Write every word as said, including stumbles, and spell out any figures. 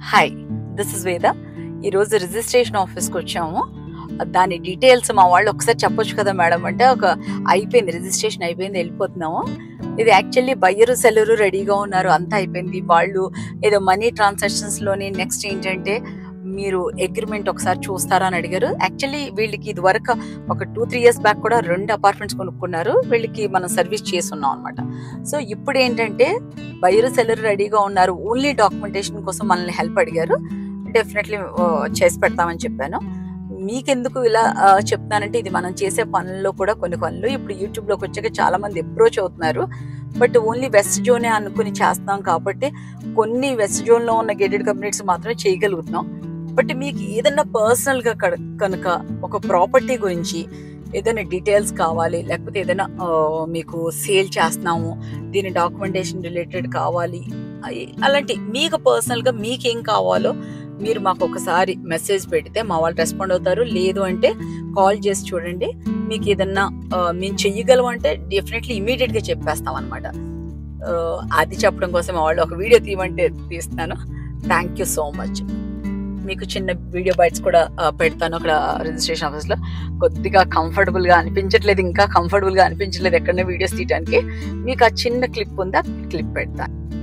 Hi, this is వేద. ఈరోజు registration ఆఫీస్కి వచ్చాము. దాని డీటెయిల్స్ మా వాళ్ళు ఒకసారి చెప్పొచ్చు కదా మేడం అంటే, ఒక అయిపోయింది రిజిస్ట్రేషన్ అయిపోయింది వెళ్ళిపోతున్నాము. ఇది యాక్చువల్లీ బయ్యరు సెల్లరు రెడీగా ఉన్నారు, అంతా అయిపోయింది. వాళ్ళు ఏదో మనీ ట్రాన్సాక్షన్స్లోని నెక్స్ట్ ఏంటంటే మీరు అగ్రిమెంట్ ఒకసారి చూస్తారా అని అడిగారు. యాక్చువల్లీ వీళ్ళకి ఇది వరకు ఒక టూ త్రీ ఇయర్స్ బ్యాక్ కూడా రెండు అపార్ట్మెంట్స్ కొనుక్కున్నారు. వీళ్ళకి మనం సర్వీస్ చేస్తున్నాం అనమాట. సో ఇప్పుడు ఏంటంటే బయ్యరు సెల్లరు రెడీగా ఉన్నారు, ఓన్లీ డాక్యుమెంటేషన్ కోసం మనల్ని హెల్ప్ అడిగారు. డెఫినెట్లీ చేసి పెడతామని చెప్పాను. మీకెందుకు ఇలా చెప్తానంటే, ఇది మనం చేసే పనుల్లో కూడా కొన్ని పనులు ఇప్పుడు యూట్యూబ్లోకి వచ్చాక చాలా మంది అప్రోచ్ అవుతున్నారు. బట్ ఓన్లీ వెస్ట్ జోనే అనుకుని చేస్తాం కాబట్టి కొన్ని వెస్ట్ జోన్లో ఉన్న గేటెడ్ కమ్యూనిటీస్ మాత్రమే చేయగలుగుతున్నాం. బట్ మీకు ఏదైనా పర్సనల్గా కనుక ఒక ప్రాపర్టీ గురించి ఏదైనా డీటెయిల్స్ కావాలి, లేకపోతే ఏదైనా మీకు సేల్ చేస్తున్నాము, దీని డాక్యుమెంటేషన్ రిలేటెడ్ కావాలి, అలాంటి మీకు పర్సనల్గా మీకేం కావాలో మీరు మాకు ఒకసారి మెసేజ్ పెడితే మా వాళ్ళు రెస్పాండ్ అవుతారు. లేదు అంటే కాల్ చేసి చూడండి. మీకు ఏదన్నా మేము చెయ్యగలం అంటే డెఫినెట్లీ ఇమీడియట్గా చెప్పేస్తాం అనమాట. అది చెప్పడం కోసం మా వాళ్ళు ఒక వీడియో తీయమంటే తీస్తాను. Thank you so much. మీకు చిన్న వీడియో బైట్స్ కూడా పెడతాను అక్కడ రిజిస్ట్రేషన్ ఆఫీస్లో. కొద్దిగా కంఫర్టబుల్గా అనిపించట్లేదు, ఇంకా కంఫర్టబుల్గా అనిపించట్లేదు ఎక్కడనే వీడియోస్ తీయడానికి. మీకు ఆ చిన్న క్లిప్ ఉందా, క్లిప్ పెడతాను.